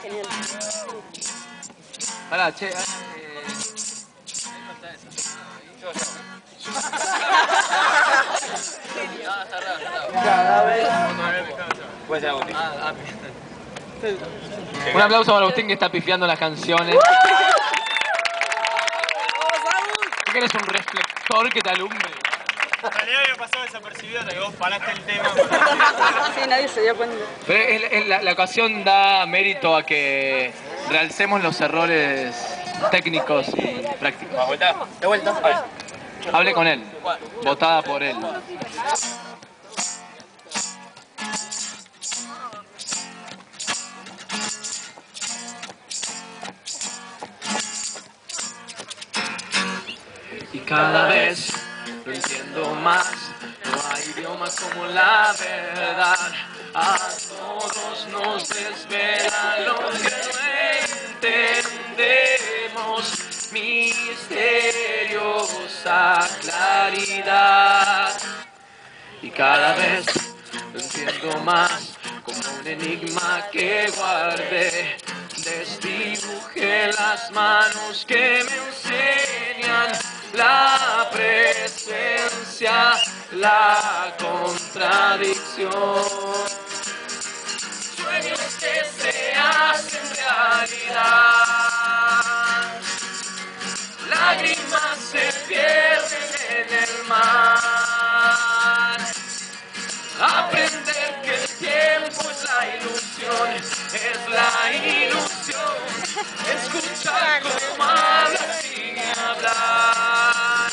genial. Pará, che. Cada vez. Puede ser Agustín. Un aplauso para Agustín que está pifiando las canciones. ¿Qué querés? Un reflector que te alumbre. En realidad había pasado desapercibido hasta que vos paraste el tema. Sí, nadie se dio cuenta. Pero la ocasión da mérito a que realcemos los errores técnicos y prácticos. ¿De vuelta? De vuelta. Hable con él. Votada por él. Y cada vez lo entiendo más, no hay idioma como la verdad. A todos nos desvela lo que no entendemos, misteriosa claridad. Y cada vez lo entiendo más, como un enigma que guardé. Desdibujé las manos que me enseñan la presencia, la contradicción. Sueños que se hacen realidad, lágrimas se pierden en el mar. Aprender que el tiempo es la ilusión, es la ilusión. Escuchar cómo habla sin hablar.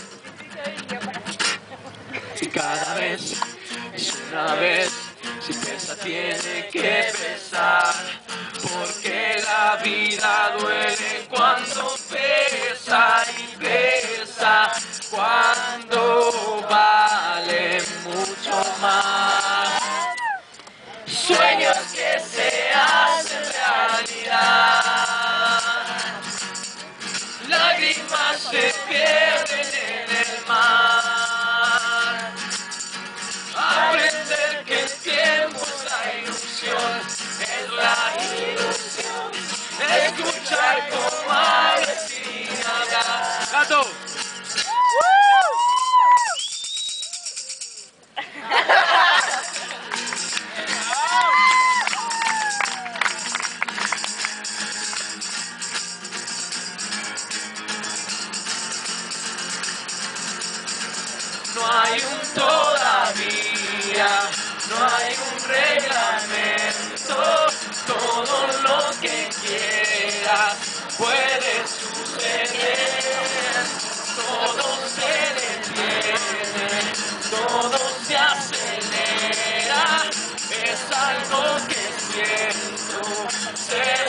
Y cada vez es una vez, si pesa tiene que pesar, porque la vida duele cuando pesa y pesa, cuando vale mucho más. Sueños que se hacen realidad, lágrimas se pierden en el mar. Aprender que el tiempo es la ilusión, es la ilusión. Escuchar cómo habla sin hablar. ¡Gato! No hay un todavía, no hay un reglamento, todo lo que quieras puede suceder, todo se detiene, todo se acelera, es algo que siento.